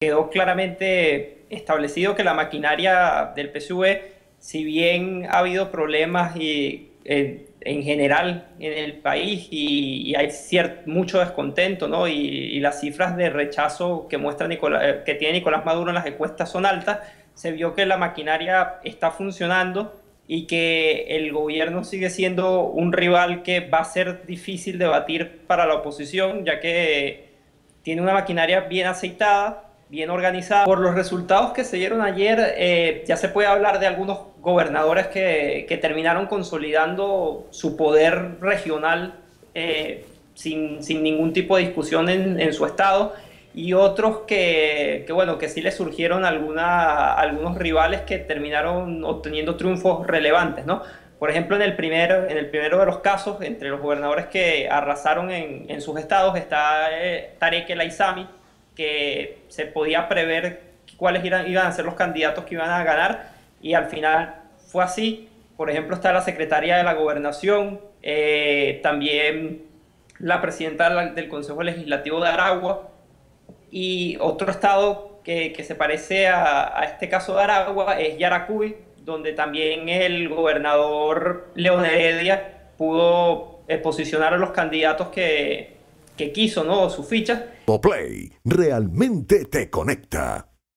quedó claramente establecido que la maquinaria del PSV, si bien ha habido problemas en general en el país y hay mucho descontento, ¿no? Y las cifras de rechazo que muestra que tiene Nicolás Maduro en las encuestas son altas, se vio que la maquinaria está funcionando y que el gobierno sigue siendo un rival que va a ser difícil de batir para la oposición, ya que tiene una maquinaria bien aceitada, bien organizada. Por los resultados que se dieron ayer, ya se puede hablar de algunos gobernadores que terminaron consolidando su poder regional sin ningún tipo de discusión en su estado, y otros bueno, que sí les surgieron algunos rivales que terminaron obteniendo triunfos relevantes, ¿no? Por ejemplo, en el primero de los casos, entre los gobernadores que arrasaron en sus estados, está Tarek El Aissami, que se podía prever cuáles iban a ser los candidatos que iban a ganar, y al final fue así. Por ejemplo, está la secretaria de la Gobernación, también la presidenta del Consejo Legislativo de Aragua, y otro estado que se parece a este caso de Aragua es Yaracuy, donde también el gobernador León Heredia pudo posicionar a los candidatos que quiso, ¿no? Sus fichas. Play realmente te conecta.